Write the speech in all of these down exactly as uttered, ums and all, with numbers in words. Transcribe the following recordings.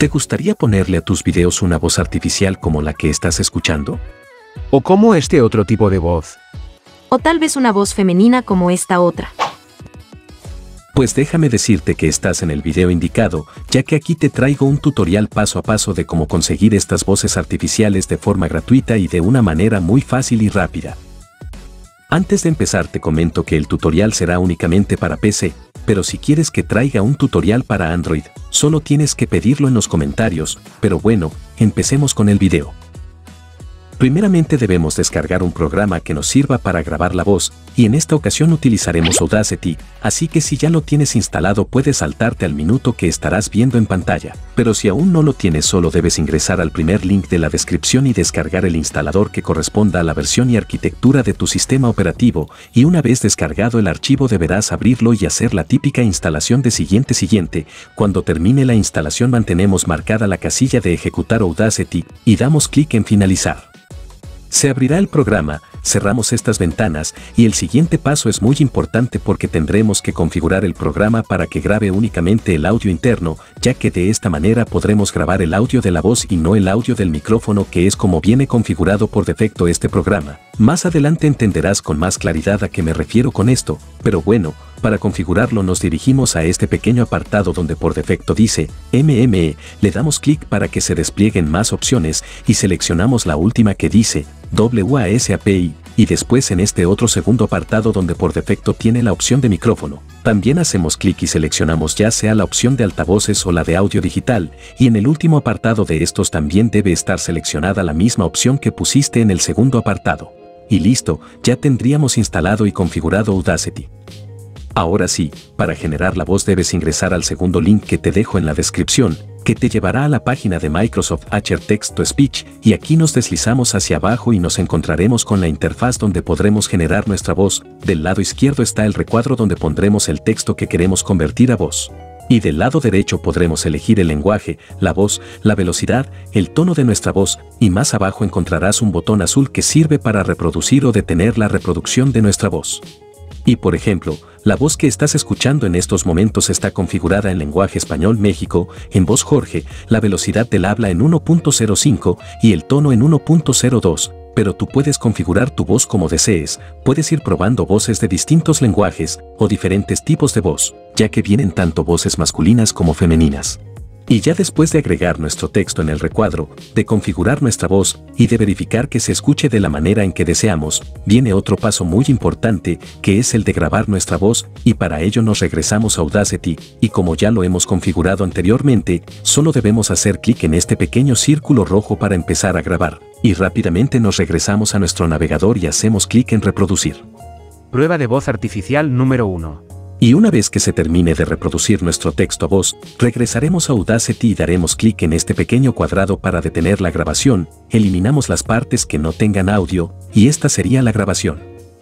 ¿Te gustaría ponerle a tus videos una voz artificial como la que estás escuchando? ¿O como este otro tipo de voz? O tal vez una voz femenina como esta otra. Pues déjame decirte que estás en el video indicado, ya que aquí te traigo un tutorial paso a paso de cómo conseguir estas voces artificiales de forma gratuita y de una manera muy fácil y rápida. Antes de empezar te comento que el tutorial será únicamente para P C, pero si quieres que traiga un tutorial para Android, solo tienes que pedirlo en los comentarios, pero bueno, empecemos con el video. Primeramente debemos descargar un programa que nos sirva para grabar la voz, y en esta ocasión utilizaremos Audacity, así que si ya lo tienes instalado puedes saltarte al minuto que estarás viendo en pantalla. Pero si aún no lo tienes solo debes ingresar al primer link de la descripción y descargar el instalador que corresponda a la versión y arquitectura de tu sistema operativo, y una vez descargado el archivo deberás abrirlo y hacer la típica instalación de siguiente siguiente. Cuando termine la instalación mantenemos marcada la casilla de ejecutar Audacity, y damos clic en finalizar. Se abrirá el programa, cerramos estas ventanas y el siguiente paso es muy importante porque tendremos que configurar el programa para que grabe únicamente el audio interno, ya que de esta manera podremos grabar el audio de la voz y no el audio del micrófono, que es como viene configurado por defecto este programa. Más adelante entenderás con más claridad a qué me refiero con esto, pero bueno, para configurarlo nos dirigimos a este pequeño apartado donde por defecto dice M M E, le damos clic para que se desplieguen más opciones y seleccionamos la última que dice WASAPI, y después en este otro segundo apartado donde por defecto tiene la opción de micrófono. También hacemos clic y seleccionamos ya sea la opción de altavoces o la de audio digital, y en el último apartado de estos también debe estar seleccionada la misma opción que pusiste en el segundo apartado. Y listo, ya tendríamos instalado y configurado Audacity. Ahora sí, para generar la voz debes ingresar al segundo link que te dejo en la descripción, que te llevará a la página de Microsoft Azure Text to Speech, y aquí nos deslizamos hacia abajo y nos encontraremos con la interfaz donde podremos generar nuestra voz. Del lado izquierdo está el recuadro donde pondremos el texto que queremos convertir a voz. Y del lado derecho podremos elegir el lenguaje, la voz, la velocidad, el tono de nuestra voz, y más abajo encontrarás un botón azul que sirve para reproducir o detener la reproducción de nuestra voz. Y por ejemplo, la voz que estás escuchando en estos momentos está configurada en lenguaje español México, en voz Jorge, la velocidad del habla en uno punto cero cinco y el tono en uno punto cero dos, pero tú puedes configurar tu voz como desees, puedes ir probando voces de distintos lenguajes o diferentes tipos de voz, ya que vienen tanto voces masculinas como femeninas. Y ya después de agregar nuestro texto en el recuadro, de configurar nuestra voz y de verificar que se escuche de la manera en que deseamos, viene otro paso muy importante, que es el de grabar nuestra voz, y para ello nos regresamos a Audacity, y como ya lo hemos configurado anteriormente, solo debemos hacer clic en este pequeño círculo rojo para empezar a grabar, y rápidamente nos regresamos a nuestro navegador y hacemos clic en reproducir. Prueba de voz artificial número uno. Y una vez que se termine de reproducir nuestro texto a voz, regresaremos a Audacity y daremos clic en este pequeño cuadrado para detener la grabación, eliminamos las partes que no tengan audio, y esta sería la grabación.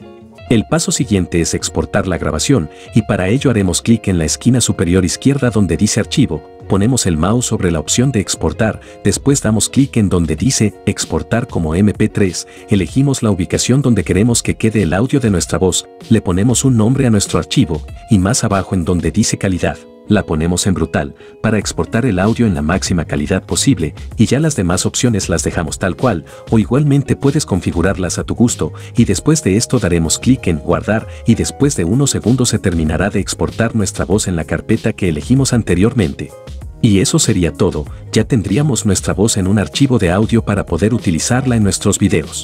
El paso siguiente es exportar la grabación, y para ello haremos clic en la esquina superior izquierda donde dice archivo, ponemos el mouse sobre la opción de exportar, después damos clic en donde dice exportar como eme pe tres, elegimos la ubicación donde queremos que quede el audio de nuestra voz, le ponemos un nombre a nuestro archivo, y más abajo en donde dice calidad, la ponemos en brutal, para exportar el audio en la máxima calidad posible, y ya las demás opciones las dejamos tal cual, o igualmente puedes configurarlas a tu gusto, y después de esto daremos clic en guardar, y después de unos segundos se terminará de exportar nuestra voz en la carpeta que elegimos anteriormente. Y eso sería todo, ya tendríamos nuestra voz en un archivo de audio para poder utilizarla en nuestros videos.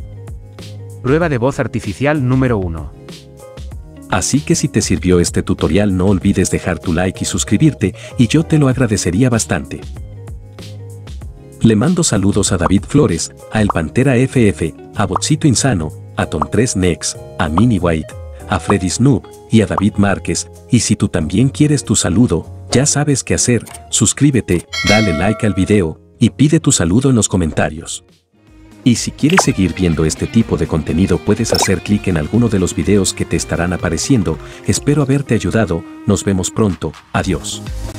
Prueba de voz artificial número uno. Así que si te sirvió este tutorial no olvides dejar tu like y suscribirte, y yo te lo agradecería bastante. Le mando saludos a David Flores, a El Pantera efe efe, a Botsito Insano, a Tom tres Nex, a Mini White, a Freddy Snoop y a David Márquez, y si tú también quieres tu saludo, ya sabes qué hacer, suscríbete, dale like al video, y pide tu saludo en los comentarios. Y si quieres seguir viendo este tipo de contenido puedes hacer clic en alguno de los videos que te estarán apareciendo. Espero haberte ayudado, nos vemos pronto, adiós.